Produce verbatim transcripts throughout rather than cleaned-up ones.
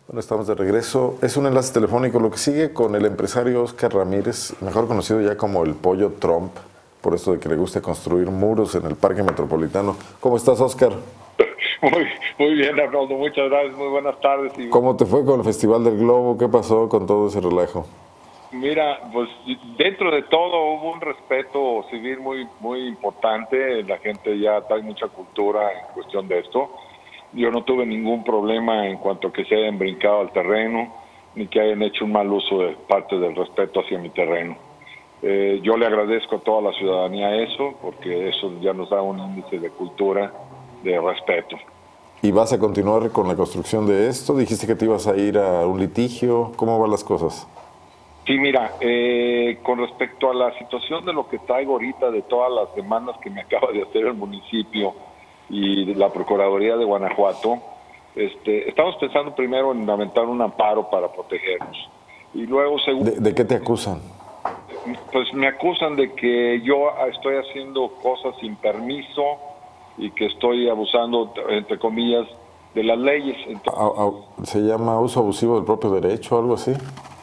Bueno, estamos de regreso. Es un enlace telefónico lo que sigue con el empresario Óscar Ramírez, mejor conocido ya como el Pollo Trump, por esto de que le gusta construir muros en el Parque Metropolitano. ¿Cómo estás, Óscar? Muy, muy bien, Arnoldo, muchas gracias, muy buenas tardes. Y... ¿Cómo te fue con el Festival del Globo? ¿Qué pasó con todo ese relajo? Mira, pues dentro de todo hubo un respeto civil muy, muy importante. La gente ya trae mucha cultura en cuestión de esto. Yo no tuve ningún problema en cuanto a que se hayan brincado al terreno, ni que hayan hecho un mal uso de parte del respeto hacia mi terreno. Eh, yo le agradezco a toda la ciudadanía eso, porque eso ya nos da un índice de cultura, de respeto. ¿Y vas a continuar con la construcción de esto? Dijiste que te ibas a ir a un litigio. ¿Cómo van las cosas? Sí, mira, eh, con respecto a la situación de lo que traigo ahorita, de todas las demandas que me acaba de hacer el municipio y de la Procuraduría de Guanajuato, este, estamos pensando primero en aventar un amparo para protegernos. Y luego, segundo... ¿De, ¿De qué te acusan? Pues me acusan de que yo estoy haciendo cosas sin permiso y que estoy abusando, entre comillas, de las leyes. Entonces, ¿se llama uso abusivo del propio derecho o algo así?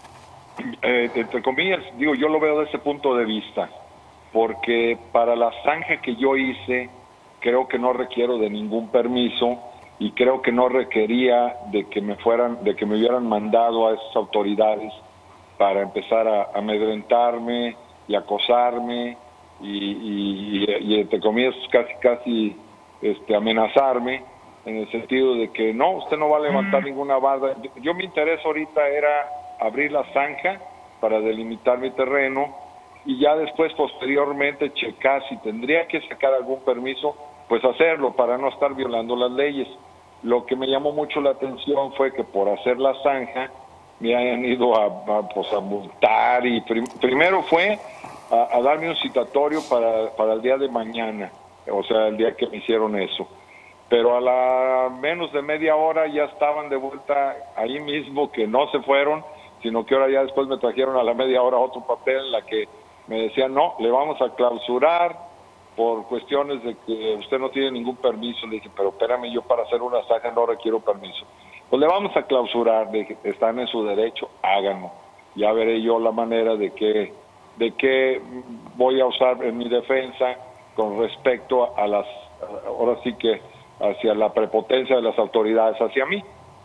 Eh, entre comillas, digo, yo lo veo desde ese punto de vista, porque para la zanja que yo hice, creo que no requiero de ningún permiso y creo que no requería de que me fueran, de que me hubieran mandado a esas autoridades para empezar a amedrentarme y acosarme y, y, y, y entre comillas casi casi este, amenazarme en el sentido de que no, usted no va a levantar ninguna barda. Yo mi interés ahorita era abrir la zanja para delimitar mi terreno y ya después posteriormente checar si tendría que sacar algún permiso, pues hacerlo para no estar violando las leyes. Lo que me llamó mucho la atención fue que por hacer la zanja me hayan ido a, a, pues a multar y prim primero fue a, a darme un citatorio para, para el día de mañana, o sea, el día que me hicieron eso. Pero a la menos de media hora ya estaban de vuelta ahí mismo, que no se fueron, sino que ahora ya después me trajeron a la media hora otro papel en la que me decían, no, le vamos a clausurar por cuestiones de que usted no tiene ningún permiso. Le dije, pero espérame, yo para hacer una zanja no requiero permiso. Pues le vamos a clausurar, le dije, están en su derecho, háganlo. Ya veré yo la manera de que, de que voy a usar en mi defensa con respecto a las, ahora sí que hacia la prepotencia de las autoridades hacia mí.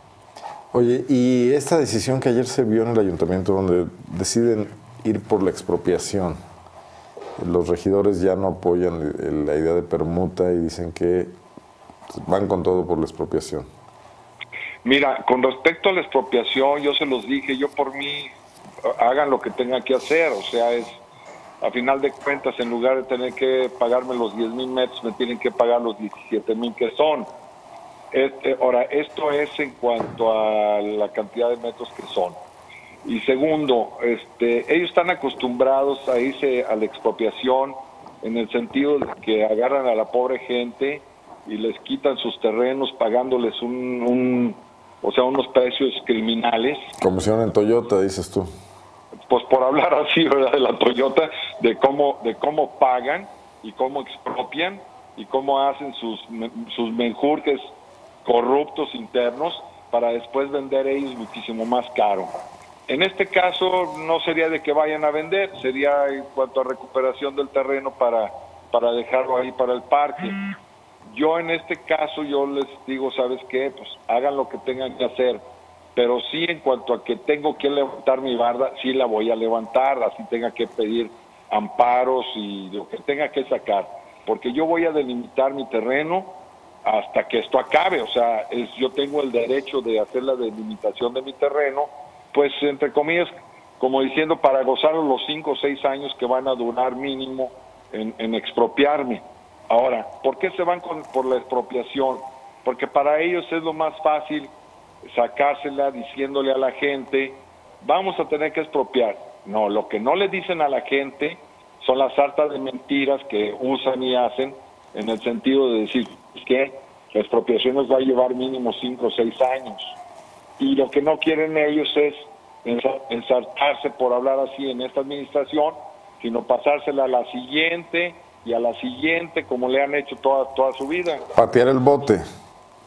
Oye, y esta decisión que ayer se vio en el ayuntamiento donde deciden ir por la expropiación, los regidores ya no apoyan la idea de permuta y dicen que van con todo por la expropiación. Mira, con respecto a la expropiación, yo se los dije, yo por mí, hagan lo que tengan que hacer, o sea, es, a final de cuentas, en lugar de tener que pagarme los diez mil metros, me tienen que pagar los diecisiete mil que son. Este, ahora, esto es en cuanto a la cantidad de metros que son. Y segundo, este, ellos están acostumbrados a irse a la expropiación en el sentido de que agarran a la pobre gente y les quitan sus terrenos pagándoles un, un o sea, unos precios criminales. Como si en Toyota, dices tú. Pues por hablar así, ¿verdad?, de la Toyota, de cómo, de cómo pagan y cómo expropian y cómo hacen sus, sus menjurjes corruptos internos para después vender ellos muchísimo más caro. En este caso no sería de que vayan a vender, sería en cuanto a recuperación del terreno para, para dejarlo ahí para el parque. Yo en este caso yo les digo, ¿sabes qué? Pues hagan lo que tengan que hacer, pero sí en cuanto a que tengo que levantar mi barda, sí la voy a levantar, así tenga que pedir amparos y lo que tenga que sacar, porque yo voy a delimitar mi terreno hasta que esto acabe. O sea, es, yo tengo el derecho de hacer la delimitación de mi terreno, pues entre comillas, como diciendo, para gozar los cinco o seis años que van a durar mínimo en, en expropiarme. Ahora, ¿por qué se van con, por la expropiación? Porque para ellos es lo más fácil sacársela diciéndole a la gente, vamos a tener que expropiar. No, lo que no le dicen a la gente son las sartas de mentiras que usan y hacen, en el sentido de decir que la expropiación nos va a llevar mínimo cinco o seis años. Y lo que no quieren ellos es ensartarse, por hablar así, en esta administración, sino pasársela a la siguiente y a la siguiente, como le han hecho toda, toda su vida. Patear el bote.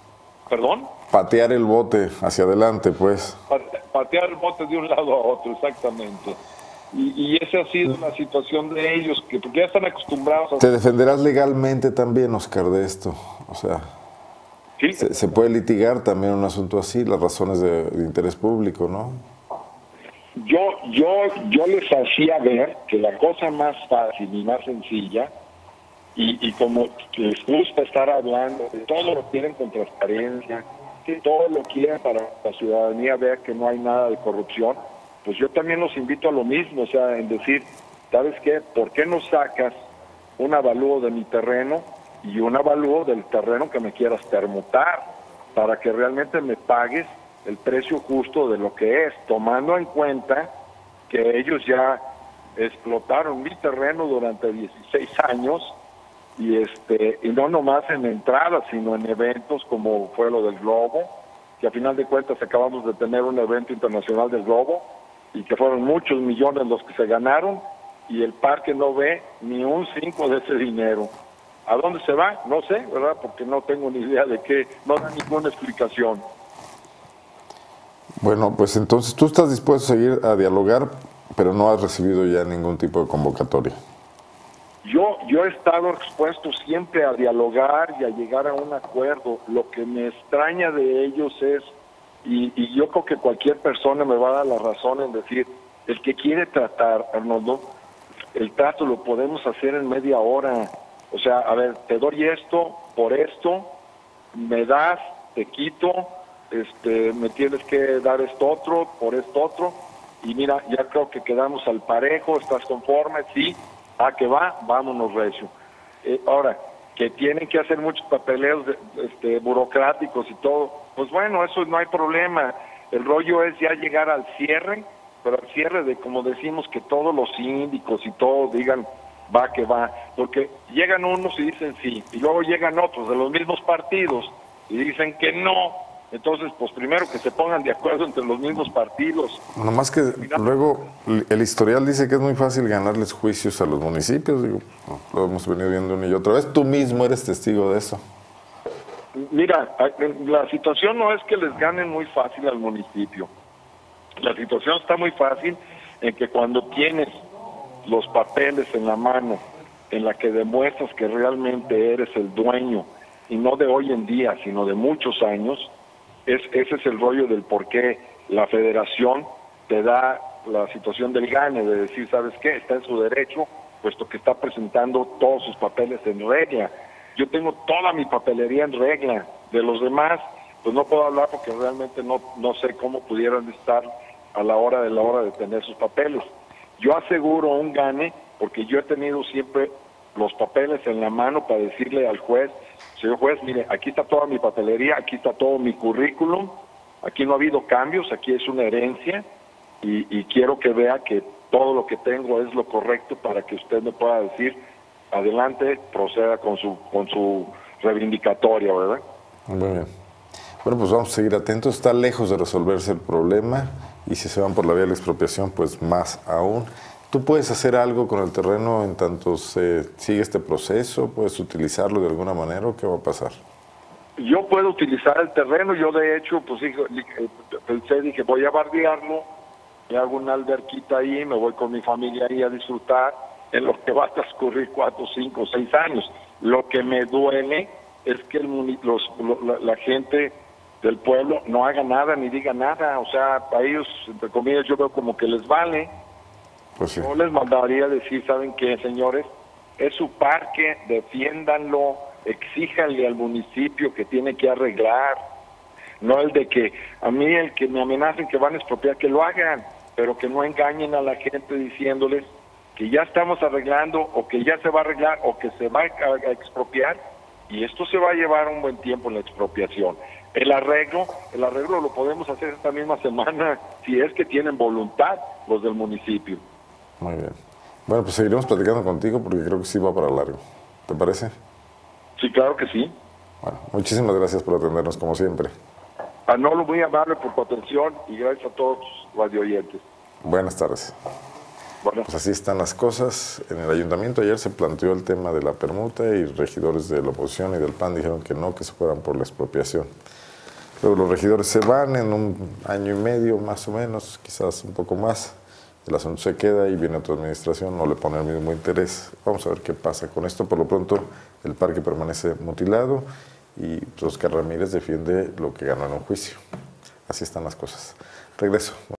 ¿Perdón? Patear el bote hacia adelante, pues. Patear el bote de un lado a otro, exactamente. Y, y esa ha sido la situación de ellos, que porque ya están acostumbrados a... ¿Te defenderás legalmente también, Oscar, de esto? O sea, ¿Sí? se, se puede litigar también un asunto así, las razones de, de interés público, ¿no? Yo, yo, yo les hacía ver que la cosa más fácil y más sencilla, y, y como les gusta estar hablando, que todo lo quieren con transparencia, que todo lo quieren para que la ciudadanía vea que no hay nada de corrupción, pues yo también los invito a lo mismo, o sea, en decir, ¿sabes qué? ¿Por qué no sacas un avalúo de mi terreno y un avalúo del terreno que me quieras permutar para que realmente me pagues el precio justo de lo que es, tomando en cuenta que ellos ya explotaron mi terreno durante dieciséis años y este y no nomás en entradas, sino en eventos como fue lo del Globo, que a final de cuentas acabamos de tener un evento internacional del Globo y que fueron muchos millones los que se ganaron y el parque no ve ni un cinco de ese dinero. ¿A dónde se va? No sé, ¿verdad? Porque no tengo ni idea de qué, no da ninguna explicación. Bueno, pues entonces tú estás dispuesto a seguir a dialogar, pero no has recibido ya ningún tipo de convocatoria. Yo, yo he estado expuesto siempre a dialogar y a llegar a un acuerdo. Lo que me extraña de ellos es, y, y yo creo que cualquier persona me va a dar la razón en decir, el que quiere tratar, Arnoldo, el trato lo podemos hacer en media hora. O sea, a ver, te doy esto por esto, me das, te quito, este, me tienes que dar esto otro, por esto otro, y mira, ya creo que quedamos al parejo, ¿estás conforme? Sí, a que va, vámonos recio. Eh, ahora, que tienen que hacer muchos papeleos de, este, burocráticos y todo, pues bueno, eso no hay problema. El rollo es ya llegar al cierre, pero al cierre de, como decimos, que todos los síndicos y todos digan, va que va, porque llegan unos y dicen sí, y luego llegan otros de los mismos partidos y dicen que no. Entonces, pues primero que se pongan de acuerdo entre los mismos partidos. Nomás que luego el historial dice que es muy fácil ganarles juicios a los municipios, digo, lo hemos venido viendo una y otra vez, tú mismo eres testigo de eso. Mira, la situación no es que les ganen muy fácil al municipio, la situación está muy fácil en que cuando tienes los papeles en la mano, en la que demuestras que realmente eres el dueño, y no de hoy en día, sino de muchos años, es, ese es el rollo del por qué la federación te da la situación del gane, de decir, ¿sabes qué? Está en su derecho, puesto que está presentando todos sus papeles en regla. Yo tengo toda mi papelería en regla. De los demás, pues no puedo hablar porque realmente no, no sé cómo pudieran estar a la hora de la hora de tener sus papeles. Yo aseguro un gane porque yo he tenido siempre los papeles en la mano para decirle al juez, señor juez, mire, aquí está toda mi papelería, aquí está todo mi currículum, aquí no ha habido cambios, aquí es una herencia y, y quiero que vea que todo lo que tengo es lo correcto para que usted me pueda decir, adelante, proceda con su, con su reivindicatoria, ¿verdad? Muy bien. Bueno, pues vamos a seguir atentos, está lejos de resolverse el problema y si se van por la vía de la expropiación, pues más aún. ¿Tú puedes hacer algo con el terreno en tanto se sigue este proceso? ¿Puedes utilizarlo de alguna manera o qué va a pasar? Yo puedo utilizar el terreno, yo de hecho, pues pensé, dije, voy a bardearlo, me hago una alberquita ahí, me voy con mi familia ahí a disfrutar, en lo que va a transcurrir cuatro, cinco, seis años. Lo que me duele es que el, los, la, la gente del pueblo no haga nada ni diga nada, o sea, para ellos, entre comillas, yo veo como que les vale. Pues sí. Yo les mandaría decir, ¿saben qué, señores? Es su parque, defiéndanlo, exíjanle al municipio que tiene que arreglar, no el de que a mí el que me amenacen que van a expropiar, que lo hagan, pero que no engañen a la gente diciéndoles que ya estamos arreglando o que ya se va a arreglar o que se va a expropiar y esto se va a llevar un buen tiempo en la expropiación. El arreglo, el arreglo lo podemos hacer esta misma semana si es que tienen voluntad los del municipio. Muy bien. Bueno, pues seguiremos platicando contigo porque creo que sí va para largo. ¿Te parece? Sí, claro que sí. Bueno, muchísimas gracias por atendernos como siempre. Manolo, muy amable por tu atención y gracias a todos los radioyentes. Buenas tardes. Bueno. Pues así están las cosas. En el ayuntamiento ayer se planteó el tema de la permuta y regidores de la oposición y del P A N dijeron que no, que se fueran por la expropiación. Luego los regidores se van en un año y medio más o menos, quizás un poco más. El asunto se queda y viene otra administración, no le pone el mismo interés. Vamos a ver qué pasa con esto. Por lo pronto, el parque permanece mutilado y Oscar Ramírez defiende lo que ganó en un juicio. Así están las cosas. Regreso.